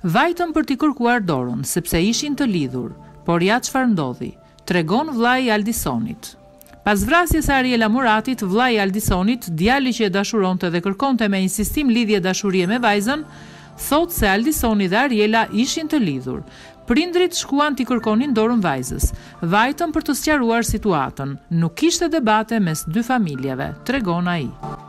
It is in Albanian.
Vajtëm për t'i kërkuar dorën, sepse ishin të lidhur, por ja çfarë ndodhi, tregon vëllai i Aldisonit. Pas vrasjes së Ariela Muratit, vëllai i Aldisonit, djali që e dashuronte dhe kërkonte me insistim lidhje dashurie me vajzën, thot se Aldisoni dhe Ariela ishin të lidhur. Prindrit shkuan t'i kërkonin dorën vajzës, Vajtëm për të sqaruar situatën. Nuk kishte debate mes dy familjeve, tregon ai.